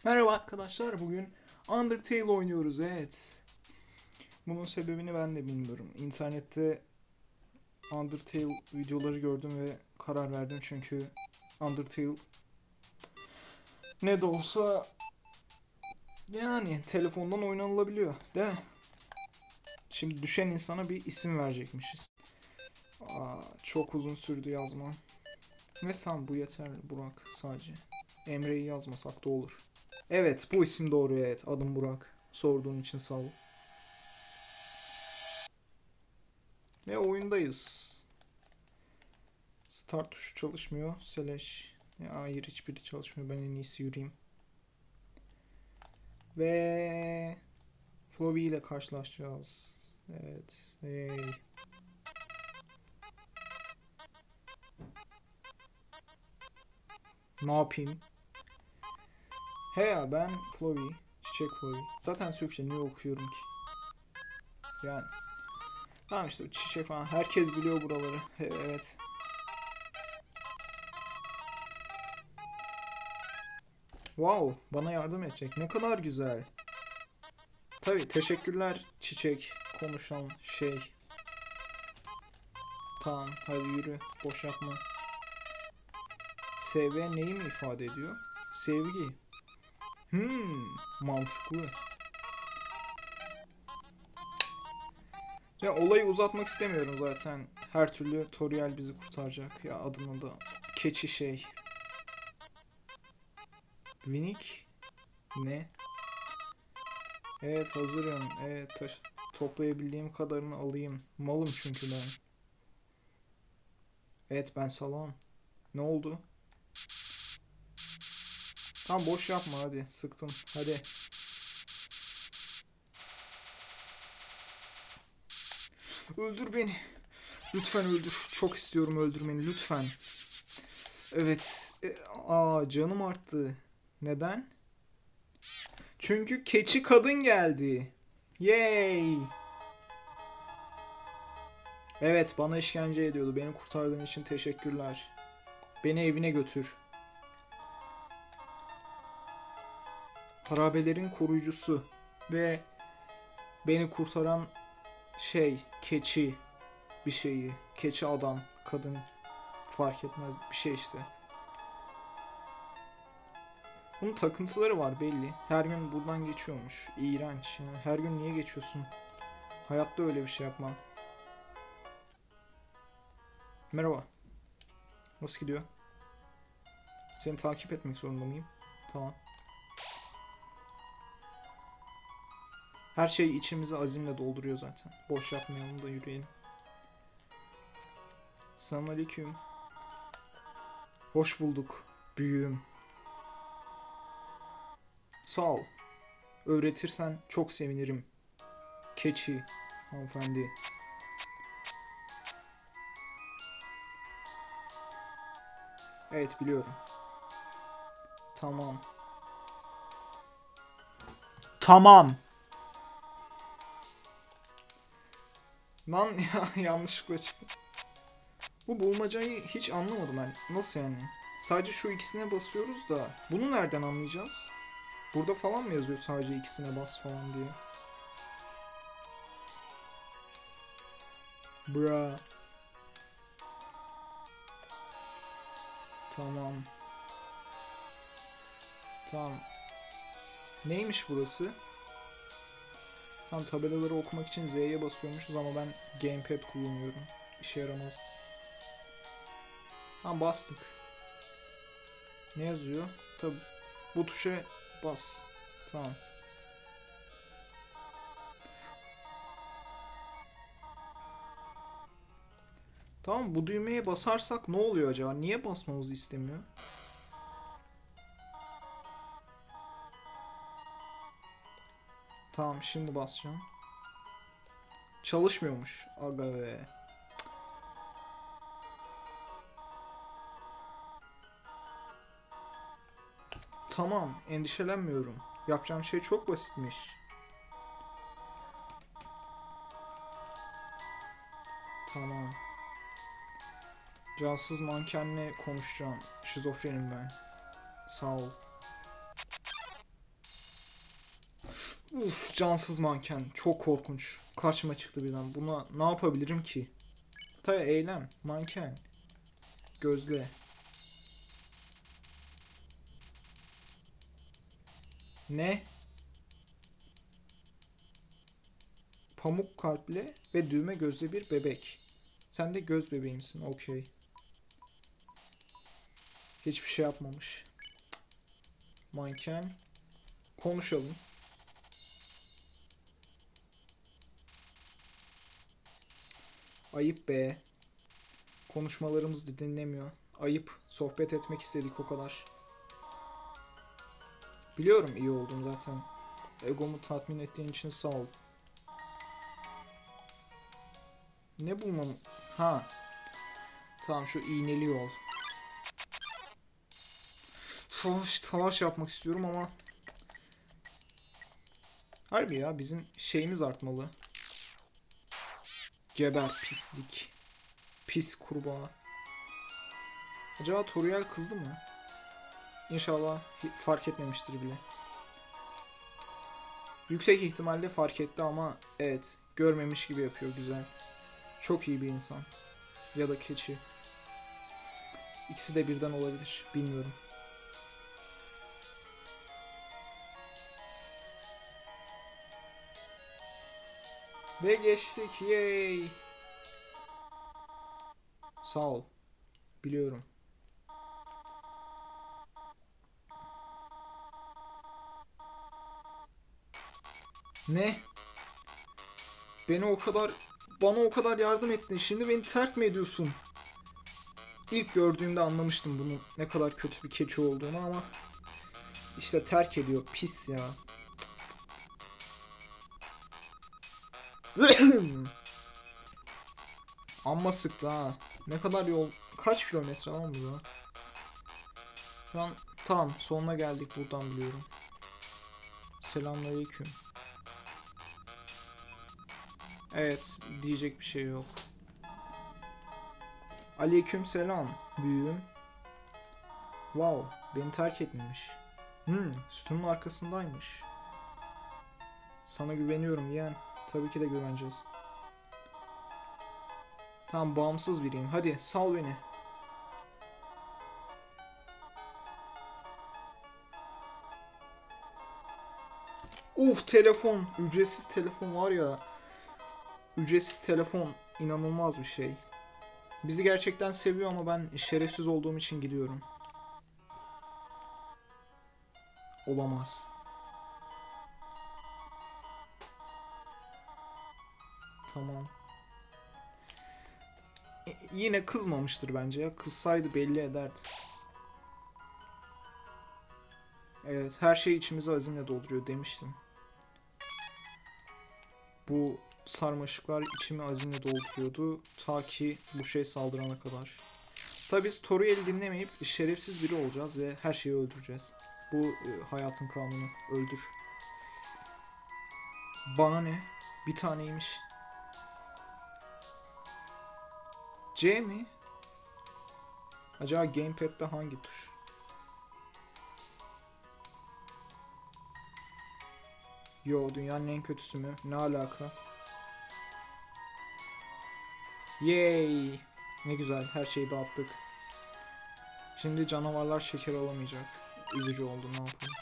Merhaba arkadaşlar, bugün Undertale oynuyoruz, evet. Bunun sebebini ben de bilmiyorum. İnternette Undertale videoları gördüm ve karar verdim çünkü Undertale ne de olsa yani telefondan oynanılabiliyor, değil mi? Şimdi düşen insana bir isim verecekmişiz. Çok uzun sürdü yazmam. Ve sen bu yeterli Burak sadece. Emre'yi yazmasak da olur. Evet, bu isim doğru, evet, adım Burak. Sorduğun için sağ ol. Ve oyundayız. Start tuşu çalışmıyor. Slash. Ya, hayır, hiçbiri çalışmıyor. Ben en iyisi yürüyeyim. Ve Flowy ile karşılaşacağız. Evet. Hey. Ne yapayım? He ya, ben Flowy. Çiçek Flowy. Zaten Türkçe niye okuyorum ki? Yani. Tamam işte, çiçek falan. Herkes biliyor buraları. Evet. Wow. Bana yardım edecek. Ne kadar güzel. Tabii, teşekkürler çiçek. Konuşan şey. Tamam, hadi yürü. Boş yapma. SV neyi mi ifade ediyor? Sevgi. Mantıklı. Ya, olayı uzatmak istemiyorum zaten. Her türlü Toriel bizi kurtaracak. Ya, adını da keçi şey. Vinik ne? Evet, hazırım. Evet, toplayabildiğim kadarını alayım. Malım çünkü ben. Evet, ben salam. Ne oldu? Tam boş yapma, hadi. Sıktın. Hadi. Öldür beni. Lütfen öldür. Çok istiyorum öldürmeni. Lütfen. Evet. Canım arttı. Neden? Çünkü keçi kadın geldi. Yay. Evet, bana işkence ediyordu. Beni kurtardığın için teşekkürler. Beni evine götür. Harabelerin koruyucusu. Ve beni kurtaran şey, keçi bir şeyi. Keçi adam, kadın, fark etmez bir şey işte. Bunun takıntıları var belli. Her gün buradan geçiyormuş. İğrenç. Yani her gün niye geçiyorsun? Hayatta öyle bir şey yapmam. Merhaba. Nasıl gidiyor? Seni takip etmek zorunda mıyım? Tamam. Her şey içimizi azimle dolduruyor zaten. Boş yapmayalım da yürüyelim. Selamünaleyküm. Hoş bulduk büyüğüm. Sağ ol. Öğretirsen çok sevinirim. Keçi hanımefendi. Evet, biliyorum. Tamam. Tamam. Lan ya, yanlışlıkla çıktı. Bu bulmacayı hiç anlamadım ben. Nasıl yani? Sadece şu ikisine basıyoruz da bunu nereden anlayacağız? Burada falan mı yazıyor sadece ikisine bas falan diye? Bra. Tamam. Tamam. Neymiş burası? Tam tabelaları okumak için Z'ye basıyormuşuz ama ben gamepad kullanıyorum. İşe yaramaz. Tamam, bastık. Ne yazıyor? Tabi bu tuşa bas. Tamam. Tamam, bu düğmeye basarsak ne oluyor acaba? Niye basmamızı istemiyor? Tamam, şimdi basacağım. Çalışmıyormuş. Aga be. Tamam, endişelenmiyorum. Yapacağım şey çok basitmiş. Tamam. Cansız mankenle konuşacağım. Şizofrenim ben. Sağ ol. Uf, cansız manken. Çok korkunç. Karşıma çıktı birden. Buna ne yapabilirim ki? Eylem. Manken. Gözle. Ne? Pamuk kalpli ve düğme gözlü bir bebek. Sen de göz bebeğimsin. Okey. Hiçbir şey yapmamış. Manken. Konuşalım. Ayıp be. Konuşmalarımız da dinlemiyor. Ayıp. Sohbet etmek istedik o kadar. Biliyorum iyi oldun zaten. Egomu tatmin ettiğin için sağ ol. Ne bulmam? Ha. Tamam, şu iğneli yol. Savaş yapmak istiyorum ama harbi ya, bizim şeyimiz artmalı. Geber pislik. Pis kurbağa. Acaba Toriel kızdı mı? İnşallah fark etmemiştir bile. Yüksek ihtimalle fark etti ama evet, görmemiş gibi yapıyor, güzel. Çok iyi bir insan. Ya da keçi. İkisi de birden olabilir. Bilmiyorum. Ve geçtik. Yay. Sağ ol. Biliyorum. Ne? Beni o kadar Bana o kadar yardım ettin. Şimdi beni terk mi ediyorsun? İlk gördüğümde anlamıştım bunun ne kadar kötü bir keçi olduğunu ama işte terk ediyor. Pis ya. Amma sıktı ha. Ne kadar yol? Kaç kilometre lan bu ya? Şu an tamam, sonuna geldik, buradan biliyorum. Selamünaleyküm. Evet, diyecek bir şey yok. Aleyküm selam büyüğüm. Wow, beni terk etmemiş. Sütunun arkasındaymış. Sana güveniyorum yeğen. Tabii ki de güveneceğiz. Tamam, bağımsız biriyim. Hadi sal beni. Telefon. Ücretsiz telefon var ya. Ücretsiz telefon inanılmaz bir şey. Bizi gerçekten seviyor ama ben şerefsiz olduğum için gidiyorum. Olamaz. Tamam. Yine kızmamıştır bence ya. Kızsaydı belli ederdi. Evet, her şey içimizi azimle dolduruyor demiştim. Bu sarmaşıklar içimi azimle dolduruyordu ta ki bu şey saldırana kadar. Tabi biz Toriel'i dinlemeyip şerefsiz biri olacağız ve her şeyi öldüreceğiz. Bu hayatın kanunu. Öldür. Bana ne? Bir taneymiş. C mi? Acaba gamepad'de hangi tuş? Yo, dünyanın en kötüsü mü? Ne alaka? Yay! Ne güzel, her şeyi dağıttık. Şimdi canavarlar şeker alamayacak. Üzücü oldu, ne yapalım.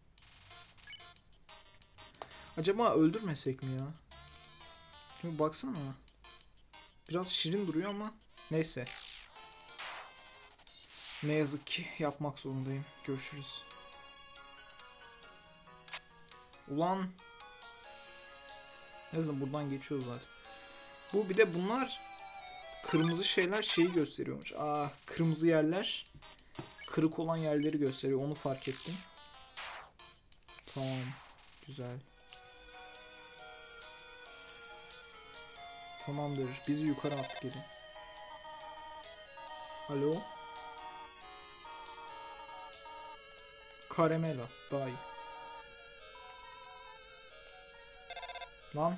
Acaba öldürmesek mi ya? Şimdi baksana. Biraz şirin duruyor ama neyse. Ne yazık ki yapmak zorundayım. Görüşürüz. Ulan. Neyse, buradan geçiyoruz zaten. Bu bir de bunlar kırmızı şeyler şeyi gösteriyormuş. Kırmızı yerler kırık olan yerleri gösteriyor. Onu fark ettim. Tamam. Güzel. Tamamdır. Bizi yukarı attı geri. Alo. Karamela. Daha iyi. Lan.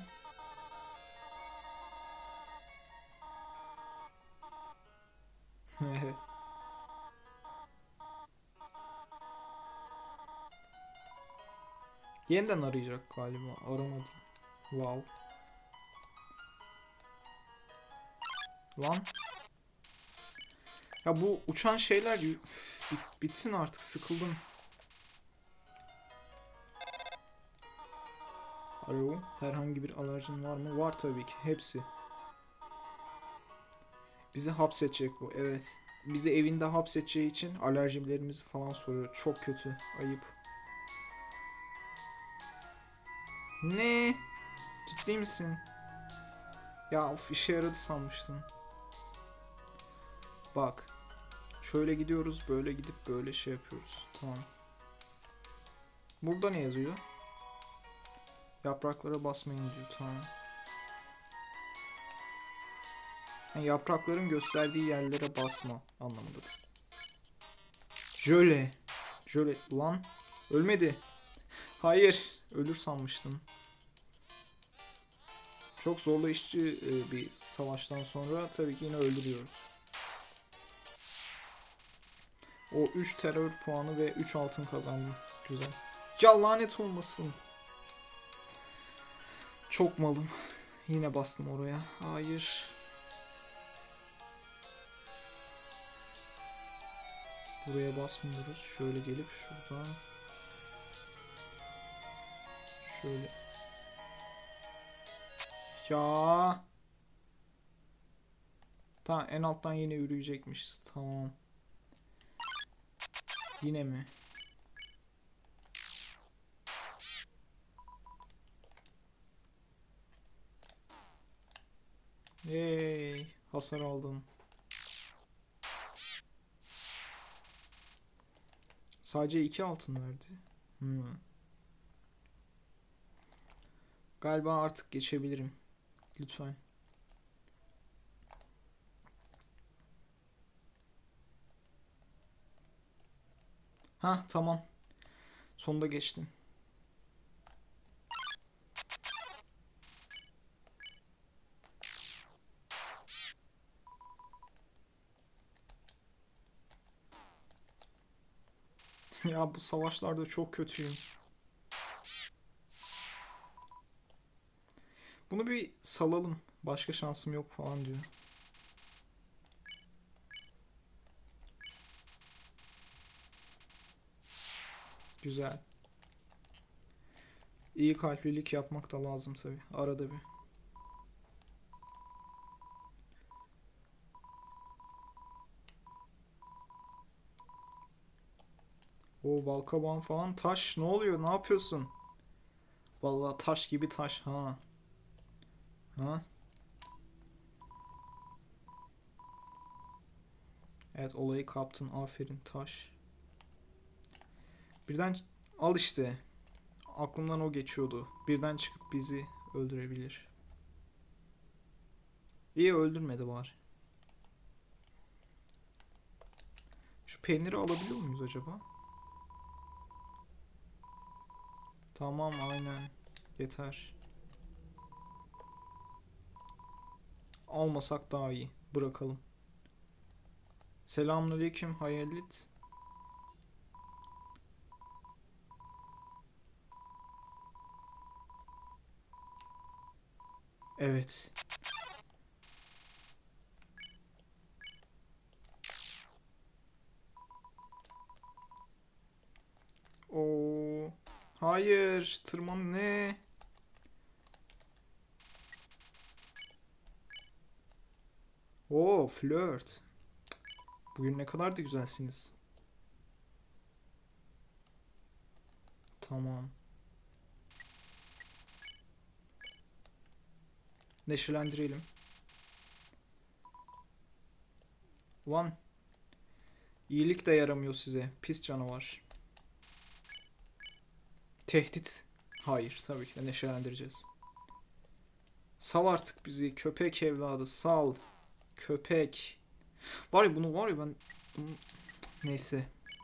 Yeniden arayacak galiba. Aramadı. Wow. Lan. Ya bu uçan şeyler bitsin artık, sıkıldım. Alo, herhangi bir alerjin var mı? Var tabii ki, hepsi. Bizi hapsedecek bu, evet. Bizi evinde hapsedeceği için alerjilerimizi falan soruyor. Çok kötü, ayıp. Ne? Ciddi misin? Ya of, işe yaradı sanmıştım. Bak. Şöyle gidiyoruz, böyle gidip böyle şey yapıyoruz. Tamam. Burada ne yazıyor? Yapraklara basmayın diyor. Tamam. Yani yaprakların gösterdiği yerlere basma anlamındadır. Jöle. Jöle. Ulan. Ölmedi. Hayır. Ölür sanmıştım. Çok zorlayıcı bir savaştan sonra tabii ki yine öldürüyoruz. O 3 terör puanı ve 3 altın kazandım. Güzel. Ya lanet olmasın. Çok malım. Yine bastım oraya. Hayır. Buraya basmıyoruz. Şöyle gelip şuradan. Şöyle. Ya. Tamam, en alttan yine yürüyecekmiş. Tamam. Yine mi? Hey, hasar aldım. Sadece 2 altın verdi. Galiba artık geçebilirim. Lütfen. Ha tamam. Sonunda geçtim. Ya bu savaşlarda çok kötüyüm. Bunu bir salalım. Başka şansım yok falan diyor. Güzel. İyi kalplilik yapmak da lazım tabi. Arada bir. O balkaban falan taş. Ne oluyor? Ne yapıyorsun? Vallahi taş gibi taş ha. Ha? Evet, olayı kaptın. Aferin taş. Birden al işte. Aklımdan o geçiyordu. Birden çıkıp bizi öldürebilir. İyi, öldürmedi var. Şu peyniri alabiliyor muyuz acaba? Tamam, aynen. Yeter. Almasak daha iyi. Bırakalım. Selamünaleyküm hayalet. Evet. O hayır, tırman ne? O flört. Bugün ne kadar da güzelsiniz. Tamam. Neşelendirelim. Ulan, iyilik de yaramıyor size. Pis canavar. Tehdit. Hayır, tabii ki de neşelendireceğiz. Sal artık bizi köpek evladı, sal. Köpek. Var ya, bunu var ya ben bunu... Neyse.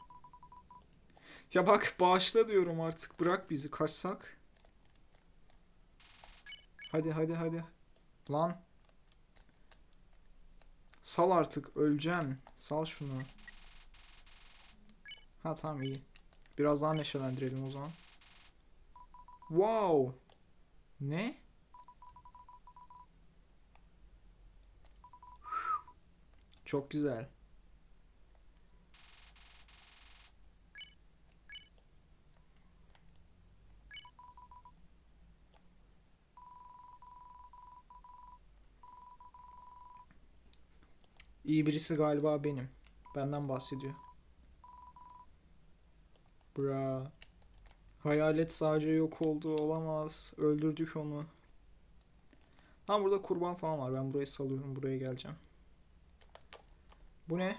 Ya bak, bağışla diyorum artık, bırak bizi, kaçsak. Hadi hadi hadi. Lan. Sal artık, öleceğim. Sal şunu. Ha tamam, iyi. Biraz daha neşelendirelim o zaman. Wow. Ne? Çok güzel. İyi birisi galiba benim. Benden bahsediyor. Bra. Hayalet sadece yok oldu. Olamaz. Öldürdük onu. Ha, burada kurban falan var. Ben burayı salıyorum. Buraya geleceğim. Bu ne?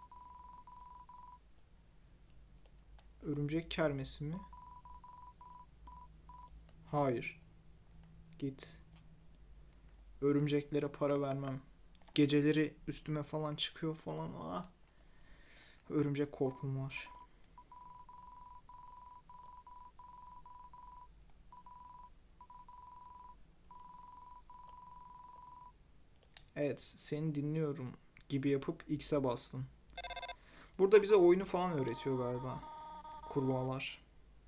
Örümcek kermesi mi? Hayır. Git. Örümceklere para vermem. Geceleri üstüme falan çıkıyor falan. Ah. Örümcek korkum var. Evet, seni dinliyorum gibi yapıp X'e bastım. Burada bize oyunu falan öğretiyor galiba. Kurbağalar.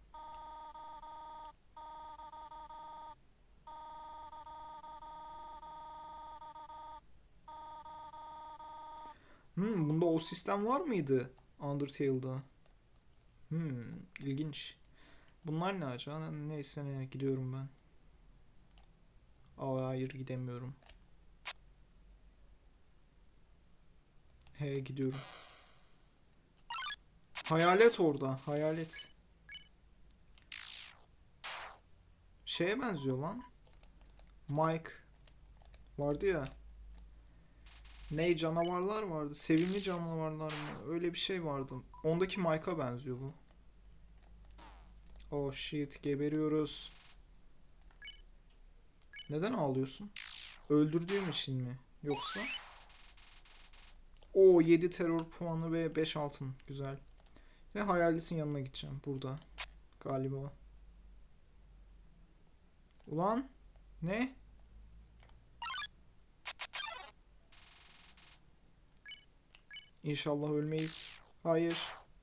Bunda o sistem var mıydı Undertale'da? İlginç. Bunlar ne acaba? Neyse, ne gidiyorum ben. Aa, hayır, gidemiyorum. He, gidiyorum. Hayalet orada. Hayalet. Şeye benziyor lan. Mike vardı ya. Ne canavarlar vardı? Sevimli canavarlar mı? Öyle bir şey vardı. Ondaki Mike'a benziyor bu. Oh shit, geberiyoruz. Neden ağlıyorsun? Öldürdüğüm için mi? Yoksa? O 7 terör puanı ve 5 altın. Güzel. Ve hayaletin yanına gideceğim burada. Galiba. Ulan. Ne? İnşallah ölmeyiz. Hayır.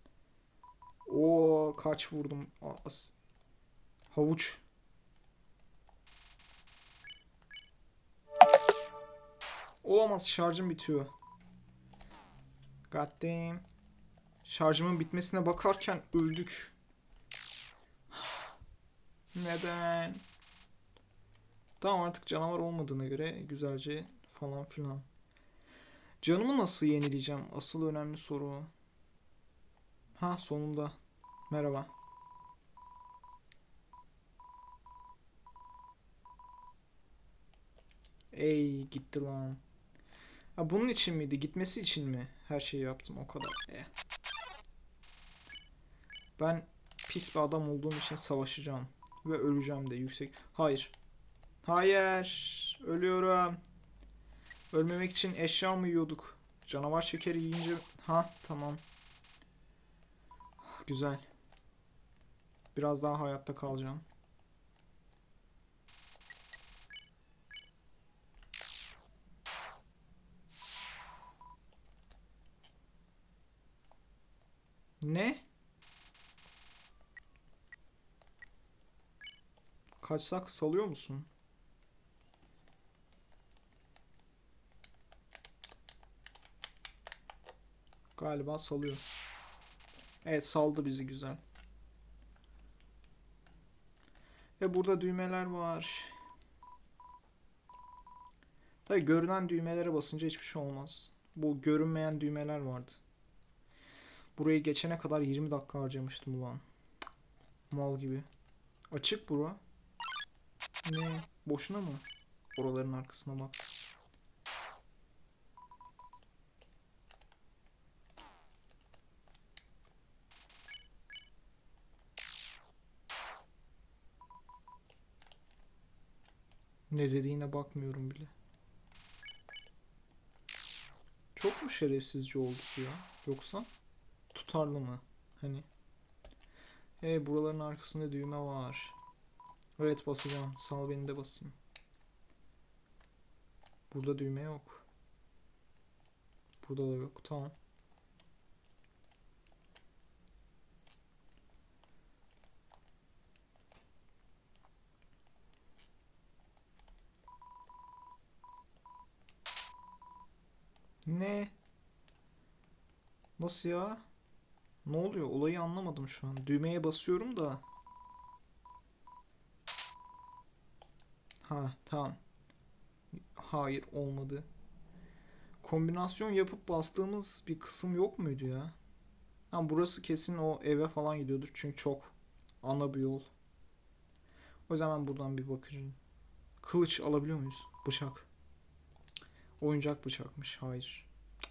O kaç vurdum. Havuç. Olamaz, şarjım bitiyor. God damn. Şarjımın bitmesine bakarken öldük. Neden? Tamam, artık canavar olmadığına göre güzelce falan filan. Canımı nasıl yenileyeceğim? Asıl önemli soru o. Ha, sonunda. Merhaba. Ey gitti lan. Ha, bunun için miydi? Gitmesi için mi? Her şeyi yaptım o kadar. Ben pis bir adam olduğum için savaşacağım. Ve öleceğim de yüksek. Hayır. Hayır. Ölüyorum. Ölmemek için eşya mı yiyorduk? Canavar şekeri yiyince... Ha, tamam. Güzel. Biraz daha hayatta kalacağım. Ne? Kaçsak salıyor musun? Galiba salıyor. Evet, saldı bizi, güzel. Ve burada düğmeler var. Tabii görünen düğmelere basınca hiçbir şey olmaz. Bu görünmeyen düğmeler vardı. Burayı geçene kadar 20 dakika harcamıştım ulan. Mal gibi. Açık bura. Ne? Boşuna mı? Oraların arkasına bak. Ne dediğine bakmıyorum bile. Çok mu şerefsizce olduk ya? Yoksa tutarlı mı? Hani. Buraların arkasında düğme var. Evet, basacağım. Sal beni de basayım. Burada düğme yok. Burada da yok. Tamam. Ne? Nasıl ya? Ne oluyor? Olayı anlamadım şu an. Düğmeye basıyorum da. Ha, tamam. Hayır, olmadı. Kombinasyon yapıp bastığımız bir kısım yok muydu ya? Ha, burası kesin o eve falan gidiyordur. Çünkü çok ana bir yol. O zaman buradan bir bakacağım. Kılıç alabiliyor muyuz? Bıçak. Oyuncak bıçakmış. Hayır.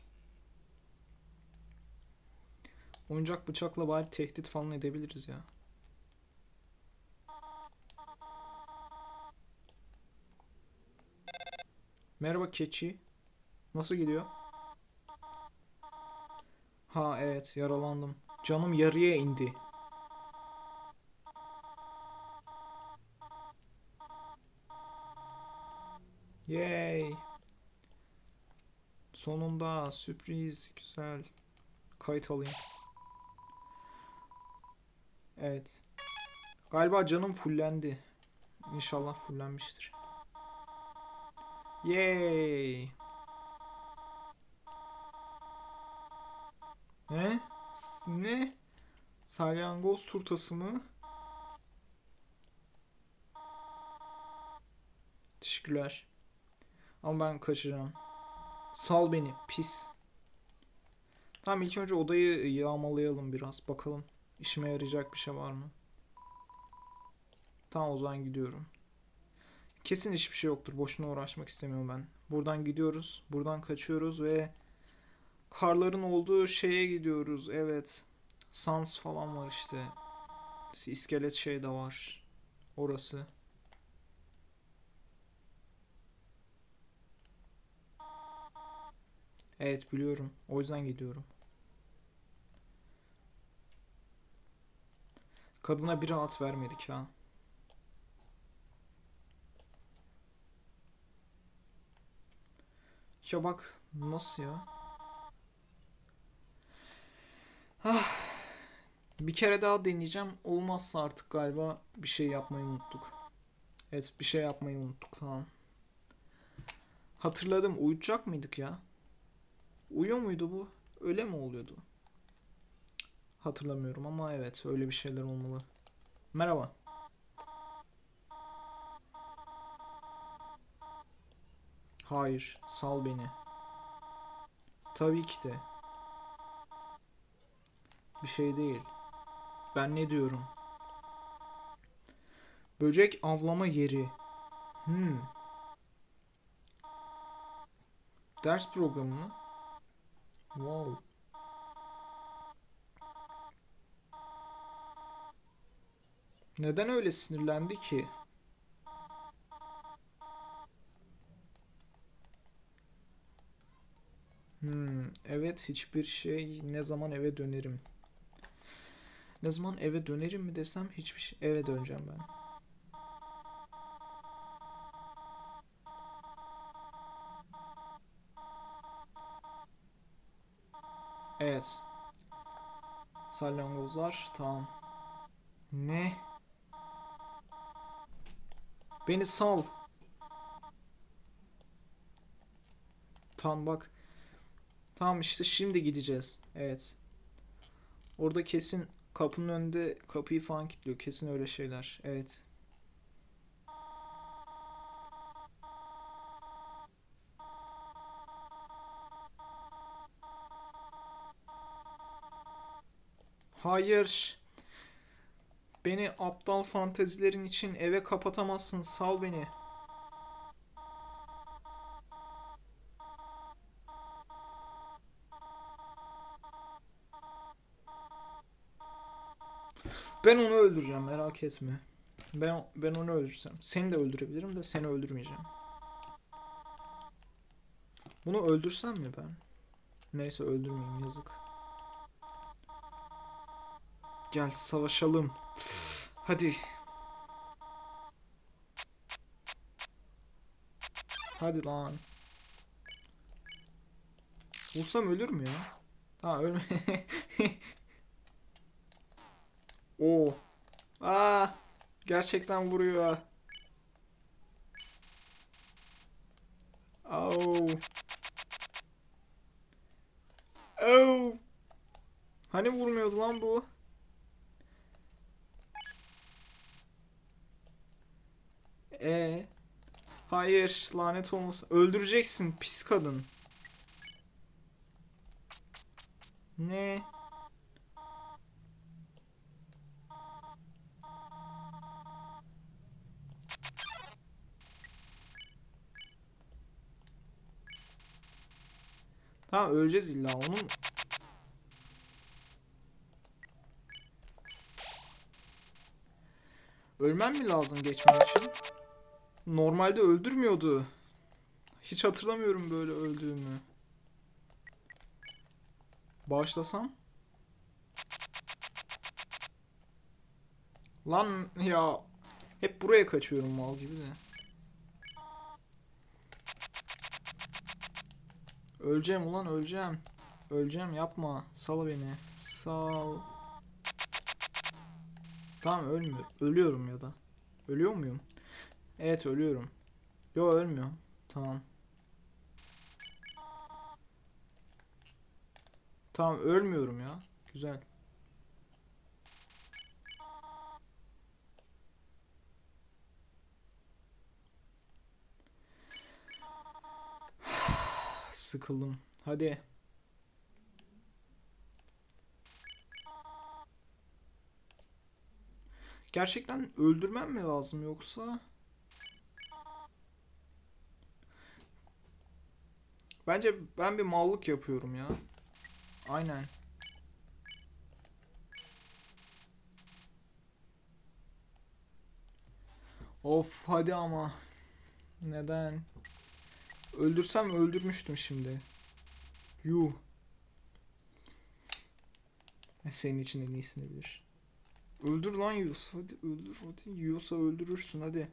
Oyuncak bıçakla bari tehdit falan edebiliriz ya. Merhaba keçi. Nasıl gidiyor? Ha evet, yaralandım. Canım yarıya indi. Yay. Sonunda sürpriz, güzel. Kayıt alayım. Evet. Galiba canım fullendi. İnşallah fullenmiştir. Yay. Ne? Ne? Salyangoz turtası mı? Teşekkürler. Ama ben kaçacağım. Sal beni pis. Tamam, ilk önce odayı yağmalayalım biraz. Bakalım işime yarayacak bir şey var mı? Tamam, o zaman gidiyorum. Kesin hiçbir şey yoktur. Boşuna uğraşmak istemiyorum ben. Buradan gidiyoruz. Buradan kaçıyoruz ve karların olduğu şeye gidiyoruz. Evet. Sans falan var işte. İskelet şey de var. Orası. Evet, biliyorum. O yüzden gidiyorum. Kadına bir rahat vermedik ha. Ya bak nasıl ya? Bir kere daha deneyeceğim. Olmazsa artık galiba bir şey yapmayı unuttuk. Evet, bir şey yapmayı unuttuk, tamam. Hatırladım, uyutacak mıydık ya? Uyuyor muydu bu? Öyle mi oluyordu? Hatırlamıyorum ama evet, öyle bir şeyler olmalı. Merhaba. Hayır, sal beni. Tabii ki de. Bir şey değil. Ben ne diyorum? Böcek avlama yeri. Hmm. Ders programı mı? Wow. Neden öyle sinirlendi ki? Evet, hiçbir şey. Ne zaman eve dönerim? Ne zaman eve dönerim mi desem, hiçbir şey. Eve döneceğim ben. Evet. Salyangozlar, tamam. Ne? Beni sal. Tamam bak. Tamam işte, şimdi gideceğiz. Evet. Orada kesin kapının önünde kapıyı falan kilitliyor. Kesin öyle şeyler. Evet. Hayır. Beni aptal fantezilerin için eve kapatamazsın. Sal beni. Ben onu öldüreceğim, merak etme. Ben onu öldürsem. Seni de öldürebilirim de seni öldürmeyeceğim. Bunu öldürsem mi ben? Neyse, öldürmeyeyim, yazık. Gel savaşalım. Hadi. Hadi lan. Vursam ölür mü ya? Ha, ölme. Oo. Aa, gerçekten vuruyor. Au. Oh. Hani vurmuyordu lan bu? E hayır, lanet olmasın. Öldüreceksin pis kadın. Ne? Tamam, öleceğiz illa onun. Ölmem mi lazım geçmem için? Normalde öldürmüyordu. Hiç hatırlamıyorum böyle öldüğümü. Bağışlasam? Lan ya. Hep buraya kaçıyorum mal gibi de. Öleceğim ulan, öleceğim. Öleceğim, yapma. Sal beni. Sal. Tamam, ölmüyor. Ölüyorum ya da. Ölüyor muyum? Evet, ölüyorum. Yo, ölmüyorum. Tamam. Tamam, ölmüyorum ya. Güzel. Sıkıldım. Hadi. Gerçekten öldürmem mi lazım yoksa? Bence ben bir mallık yapıyorum ya. Aynen. Of, hadi ama. Neden? Öldürsem öldürmüştüm şimdi. Yuh. Senin için en iyisini bilir. Öldür lan Yus. Hadi öldür. Hadi Yus'a öldürürsün hadi.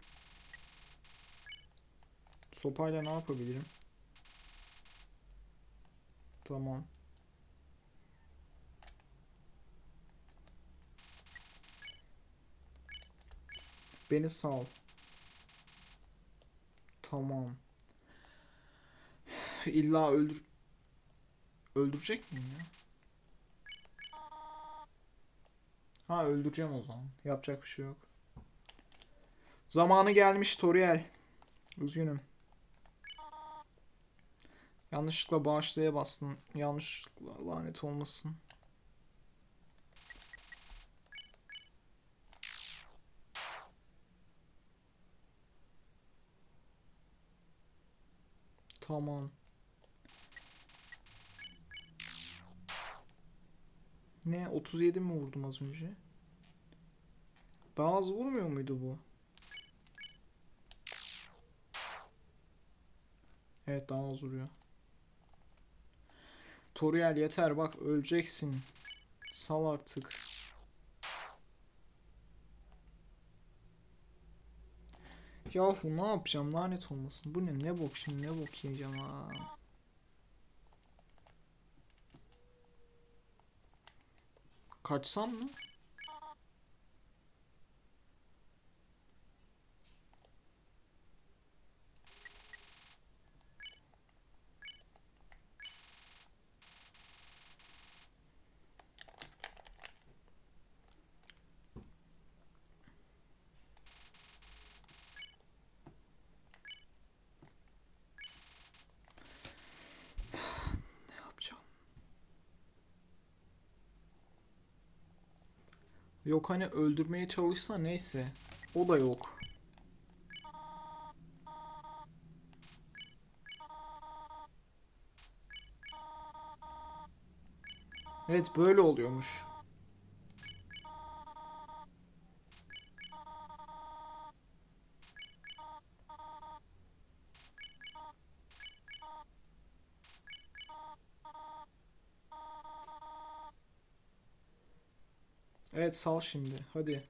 Sopayla ne yapabilirim? Tamam. Beni sal. Tamam. İlla öldürecek miyim ya? Ha, öldüreceğim o zaman. Yapacak bir şey yok. Zamanı gelmiş Toriel. Üzgünüm. Yanlışlıkla bağışlaya bastın. Yanlışlıkla, lanet olmasın. Tamam. Ne? 37 mi vurdum az önce? Daha az vurmuyor muydu bu? Evet, daha az vuruyor. Toriel yeter, bak öleceksin. Sal artık. Yahu ne yapacağım, lanet olmasın. Bu ne bok şimdi, ne bok yiyeceğim ha. Kaçsam mı? Ne yapacağım? Yok, hani öldürmeye çalışsa neyse. O da yok. Evet, böyle oluyormuş. Evet, sal şimdi. Hadi.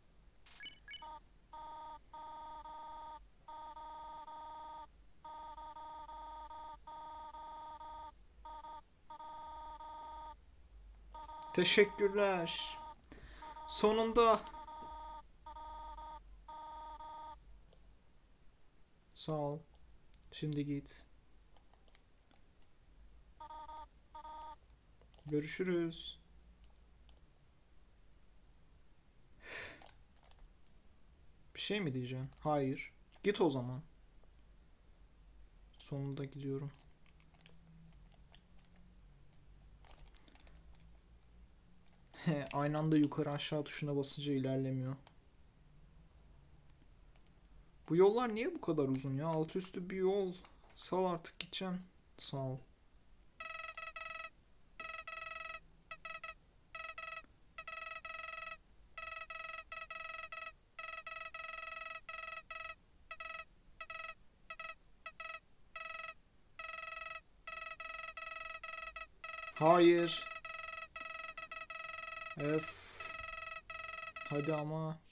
Teşekkürler. Sonunda. Sağ ol. Şimdi git. Görüşürüz. Bir şey mi diyeceksin? Hayır. Git o zaman. Sonunda gidiyorum. Aynı anda yukarı aşağı tuşuna basınca ilerlemiyor. Bu yollar niye bu kadar uzun ya? Altı üstü bir yol. Sal artık gideceğim. Sağ ol. Hayır. Öf. Hadi ama.